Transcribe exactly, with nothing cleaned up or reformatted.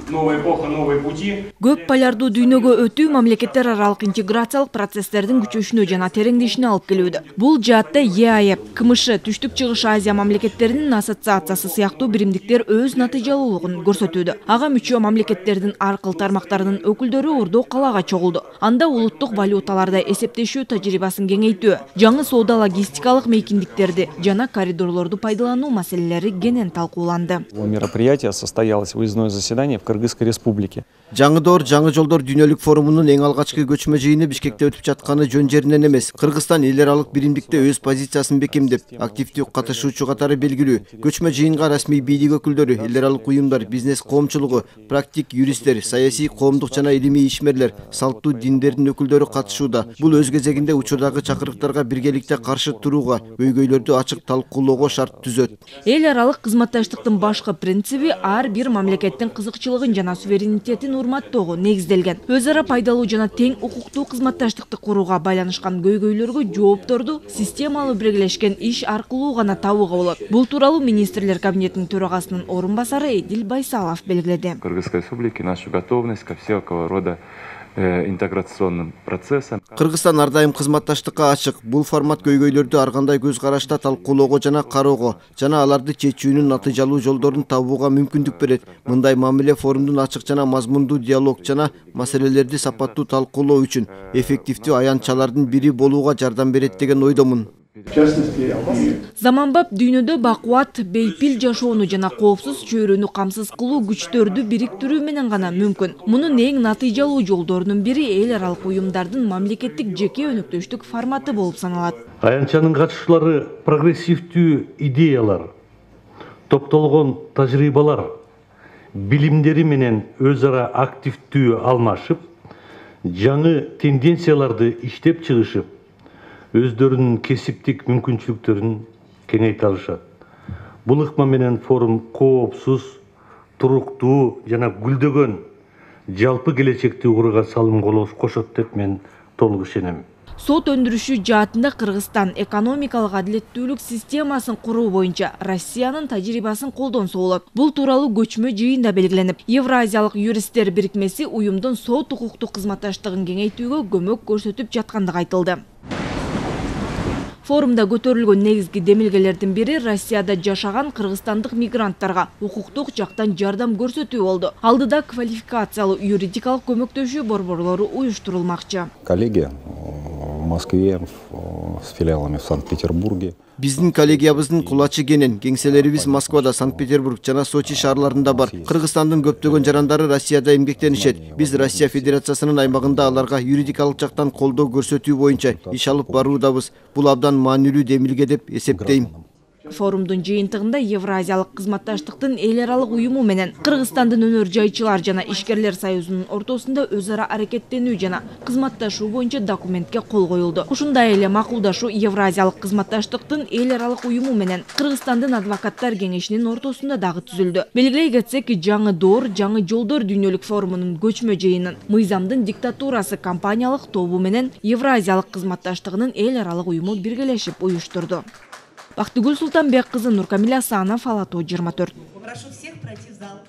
Новая эпоха, новые пути. Көп полярдуу дүйнөгө өтүү мамлекеттер аралык интеграциялык процесстердин күчөшүнө жана тереңдешине алып келүүдө. Бул жаатта Е А Е, К М Ш, Түштүк Чыгыш Азия мамлекеттеринин ассоциациясы сыяктуу биримдиктер өз натыйжалуулугун көрсөтүүдө. Ага мүчө мамлекеттердин ар кыл тармактарынын өкүлдөрү Ордо калаага чогулду. Анда улуттук валюталарда эсептешүү тажрыйбасын кеңейтүү, жаңы соода логистикалык мейкиндиктерди жана коридорлорду пайдалануу маселелери кенен талкууланды. Мероприятие состоялось выездное заседание в Кыргызской республике. Жаңы доор, жаңы жолдор дүйнөлүк форумунун эң алгачкы көчмө жыйыны Бишкекте өтүп жатканы жөн жеринен эмес. Кыргызстан эл аралык биримдикте өз позициясын бекемдеп, активдүү катышуучу катары белгилүү. Көчмө жыйынга расмий бийлик өкүлдөрү, эл аралык уюмдар, бизнес коомчулугу, практик юристтер, саясий, коомдук жана илимий ишмерлер, салттуу диндердин өкүлдөрү катышууда. Бул өз кезегинде учурдагы чакырыктарга биргеликте каршы турууга, көйгөйлөрдү ачык талкуулоого шарт түзөт. Эл аралык кызматташтыктын башкы принциби ар бир мамлекеттин кызыкчылыгын жана суверенитетин урматтоого негизделген. Өз ара пайдалуу жана тең укуктуу кызматташтыкты курууга байланышкан көйгөйлөргө жоопторду системалуу биргелешкен иш аркылуу гана табууга болот. Бул тууралуу министрлер кабинетинин төрагасынын орун басары Эдил Байсалов белгиледи. Кыргызской республики нашу готовность ко всякого рода интеграционным процессам. Кыргызстан ар дайым кызматташтыкка ачык. Бул формат көйгөйлөрдү ар кандай көз карашта талкуулоого жана кароого жана аларды чечүүнүн натыйжалуу жолдорун табууга мүмкүндүк берет. Мындай мамиле форумдун ачык жана мазмундуу диалог жана маселелерди сапаттуу талкуулоо үчүн эффективдүү аянтчалардын бири болууга жардам берет деген ойдомун. Заманбап дүйнөдө бакубат, бейпил жашоону жана коопсуз чөйрөнү камсыз кылуу күчтөрдү бириктирүү менен гана мүмкүн. Мунун эң натыйжалуу жолдорунун бири эл аралык уюмдардын мамлекеттик жеке өнөктөштүк форматы болуп саналат. Аянтчанын катышуулары прогрессивдүү идеялар, топтолгон тажрыйбалар, билимдери менен өз ара активдүү алмашып, жаңы тенденцияларды иштеп чыгышып, өздөрүнүн кесиптик мүмкүнчүлүктөрүн кеңейте алышат. Бул ыкма менен форум коопсуз, туруктуу жана гүлдөгөн жалпы келечекти угурга салым кошот деп мен толук ишенем. Сот өндүрүшү жаатында Кыргызстан экономикалык адилеттүүлүк системасын куруу боюнча Россиянын тажрыйбасын колдонсо болот. Бул тууралуу көчмө жыйында белгиленип, Евразиялык юристтер бирикмеси уюмдун сот укуктук кызматташтыгын кеңейтүүгө көмөк көрсөтүп жаткандыгы айтылды. Форумда көтөрүлгөн негизги демилгелердин бири Россияда жашаган кыргызстандык мигранттарга укуктук жактан жардам көрсөтүү болду. Алдыда квалификациялуу юридикалык көмөктөшүү борборлору уюштурулмакчы. Коллеги в Москве с филиалами в Санкт-Петербурге. Биздин коллегиябыздын кулачы кенен, кеңселерибиз Москвада, Санкт-Петербург жана Сочи шаарларында бар. Кыргызстандын көптөгөн жарандары Россияда эмгектенишет. Биз Россия Федерациясынын аймагында аларга юридикалык жактан колдоо көрсөтүү боюнча иш алып баруудабыз. Бул абдан маанилүү демилге деп эсептейм. Форумдун жыйынтыгында Евразиялык кызматташтыктын эл аралык уюму менен Кыргызстандын өнөр жайчылар жана ишкерлер союзунун ортосунда өз ара аракеттенүү жана кызматташуу боюнча документке кол коюлду. Ушундай эле макулдашуу Евразиялык кызматташтыктын эл аралык уюму менен Кыргызстандын адвокаттар кеңешинин ортосунда дагы түзүлдү. Белгилей кетсек, жаңы доор, жаңы жолдор дүйнөлүк форумунун көчмө жыйынын мыйзамдын диктатурасы компаниялык тобу менен Евразиялык кызматташтыгынын эл аралык уюму биргелешип уюштурду. Бактыгүл Султанбек кызы, Нуркамил Асанов, Ала тоо жыйырма төрт. Прошу всех пройти в зал.